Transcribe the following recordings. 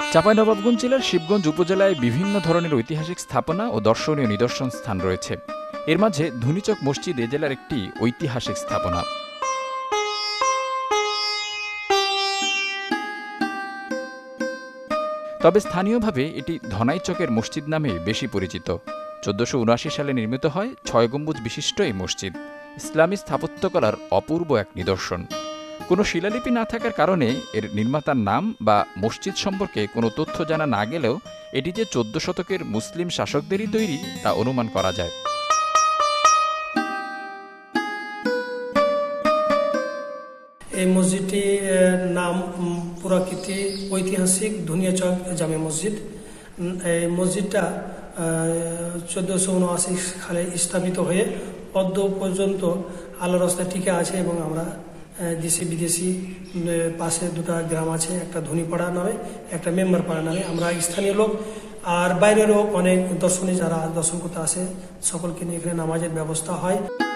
চাঁপাইনবাবগঞ্জ জেলার শিবগঞ্জ উপজেলায় বিভিন্ন ধরনের ঐতিহাসিক স্থাপনা ও দর্শনীয় নিদর্শন স্থান রয়েছে। এর মাঝে ধুনিচক মসজিদ এ জেলার একটি ঐতিহাসিক স্থাপনা। তবে স্থানীয়ভাবে এটি ধনাইচকের মসজিদ নামে বেশি পরিচিত। 1479 সালে নির্মিত হয় 6 গম্বুজ বিশিষ্ট এই মসজিদ ইসলামী স্থাপত্যকলার অপূর্ব এক নিদর্শন। কোনো শিলালিপি না থাকার কারণে এর নির্মাতার নাম বা মসজিদ সম্পর্কে কোনো তথ্য জানা না গেলেও এটি যে 14 শতকের মুসলিম শাসকদেরই তৈরি তা অনুমান করা যায়। এই মসজিদটির নাম পুরাকীর্তি ঐতিহাসিক ধুনিয়াচক জামে মসজিদ। এই মসজিদটা 1479 সালে স্থাপিত হয়ে অদ্য পর্যন্ত আল্লাহর রাস্তায় টিকে আছে এবং আমরা দেশি বিদেশি পাশে দুটো গ্রাম আছে, একটা ধনীপাড়া নামে একটা মেম্বার পাড়া নামে। আমরা স্থানীয় লোক আর বাইরেরও অনেক দর্শনী যারা দর্শন করতে আসে সকলকে নিয়ে এখানে নামাজের ব্যবস্থা হয়।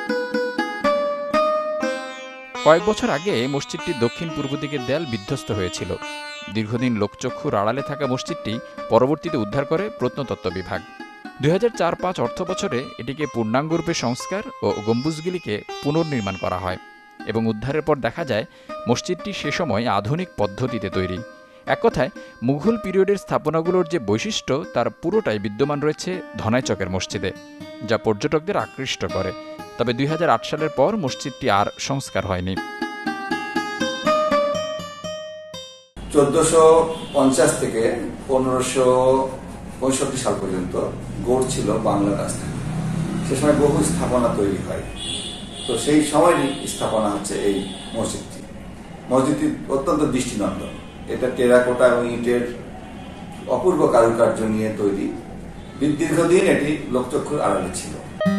কয়েক বছর আগে মসজিদটির দক্ষিণ পূর্ব দিকের দেয়াল বিধ্বস্ত হয়েছিল। দীর্ঘদিন লোকচক্ষুর আড়ালে থাকা মসজিদটি পরবর্তীতে উদ্ধার করে প্রত্নতত্ত্ব বিভাগ। 2004-05 অর্থ বছরে এটিকে পূর্ণাঙ্গরূপে সংস্কার ও গম্বুজগুলিকে পুনর্নির্মাণ করা হয় এবং উদ্ধারের পর দেখা যায় মসজিদটি সে সময় আধুনিক পদ্ধতিতে তৈরি। এক কথায় মুঘল পিরিয়ডের স্থাপনাগুলোর যে বৈশিষ্ট্য তার পুরোটাই বিদ্যমান রয়েছে ধনাইচকের মসজিদে, যা পর্যটকদের আকৃষ্ট করে। তবে 2008 সালের পর মসজিদটি আর সংস্কার হয়নি। 1450 থেকে 1565 সাল পর্যন্ত গড় ছিল বাংলার রাজধানী। সে সময় বহু স্থাপনা তৈরি হয়, তো সেই সময়ই স্থাপনা হচ্ছে এই মসজিদটি। মসজিদটি অত্যন্ত দৃষ্টিনন্দন। এটা টেরাকোটা এবং ইটের অপূর্ব কারুকার্য নিয়ে তৈরি। দীর্ঘদিন এটি লোকচক্ষুর আড়ালে ছিল।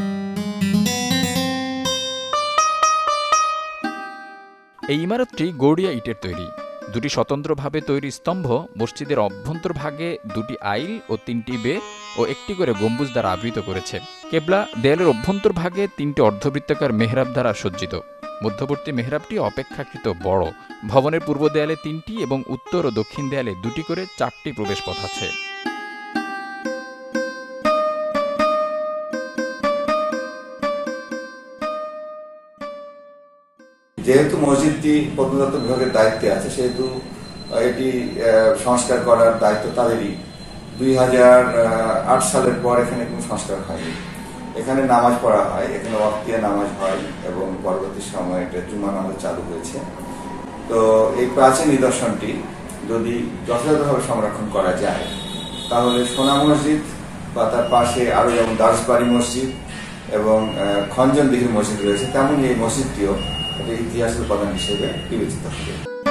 এই ইমারতটি গৌড়িয়া ইটের তৈরি। দুটি স্বতন্ত্রভাবে তৈরি স্তম্ভ মসজিদের অভ্যন্তরভাগে দুটি আইল ও 3টি বে ও একটি করে গম্বুজ দ্বারা আবৃত করেছে। কেবলা দেয়ালের অভ্যন্তরভাগে 3টি অর্ধবৃত্তাকার মেহরাব দ্বারা সজ্জিত। মধ্যবর্তী মেহরাবটি অপেক্ষাকৃত বড়। ভবনের পূর্ব দেয়ালে 3টি এবং উত্তর ও দক্ষিণ দেয়ালে 2টি করে 4টি প্রবেশ পথ আছে। যেহেতু মসজিদটি প্রত্নতত্ত্ব বিভাগের দায়িত্বে আছে, সেহেতু এটি সংস্কার করার দায়িত্ব তাদেরই। 2008 সালের পর এখানে কোনো সংস্কার হয়নি। এখানে নামাজ পড়া হয়, এখানে ওয়াক্তিয়া নামাজ হয় এবং পরবর্তী সময়ে এটা জুমা নামাজ চালু হয়েছে। তো এই প্রাচীন নিদর্শনটি যদি যথাযথভাবে সংরক্ষণ করা যায় তাহলে সোনা মসজিদ বা তার পাশে আরো যেমন দাসবাড়ি মসজিদ এবং খঞ্জন দিঘির মসজিদ রয়েছে, তেমনি এই মসজিদটিও ইতিহাসের উপাদান হিসেবে বিবেচিত হবে।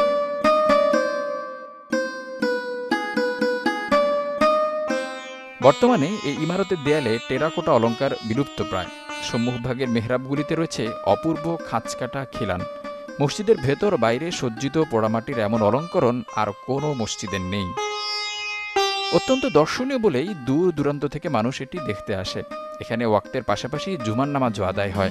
বর্তমানে এই ইমারতের দেয়ালে টেরাকোটা অলঙ্কার বিলুপ্তপ্রায়। সম্মুখভাগের মেহরাবগুলিতে রয়েছে অপূর্ব খাঁজকাটা খিলান। মসজিদের ভেতর বাইরে সজ্জিত পোড়ামাটির এমন অলঙ্করণ আর কোনো মসজিদের নেই। অত্যন্ত দর্শনীয় বলেই দূর দূরান্ত থেকে মানুষ এটি দেখতে আসে। এখানে ওয়াক্তের পাশাপাশি জুমার নামাজও আদায় হয়।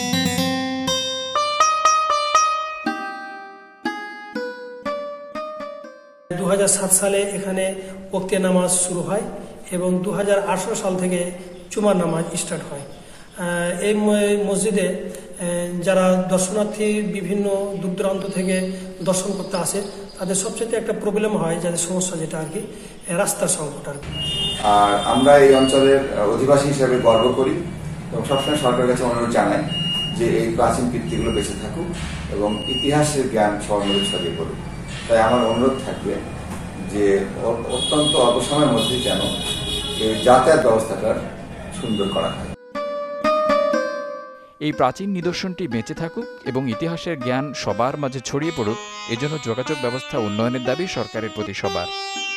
2007 সালে এখানে ওয়াক্তিয়া নামাজ শুরু হয় এবং 2018 সাল থেকে জুমার নামাজ স্টার্ট হয়। এই মসজিদে যারা দর্শনার্থী বিভিন্ন দূর দূরান্ত থেকে দর্শন করতে আসে তাদের সবচেয়ে একটা প্রবলেম হয়, যাদের সমস্যা যেটা আর কি রাস্তার সংকট আর কি। আর আমরা এই অঞ্চলের অধিবাসী হিসেবে গর্ব করি এবং সবসময় সরকারের কাছে অনুরোধ জানাই যে এই প্রাচীন কীর্তিগুলো বেঁচে থাকুক এবং ইতিহাসের জ্ঞান সবার মধ্যে ছড়িয়ে পড়ুক। তাই আমার অনুরোধ থাকবে যে অত্যন্ত অল্প সময়ের মধ্যে যেন এই যাতায়াত ব্যবস্থাটা সুন্দর করা হয়। এই প্রাচীন নিদর্শনটি বেঁচে থাকুক এবং ইতিহাসের জ্ঞান সবার মাঝে ছড়িয়ে পড়ুক, এজন্য যোগাযোগ ব্যবস্থা উন্নয়নের দাবি সরকারের প্রতি সবার।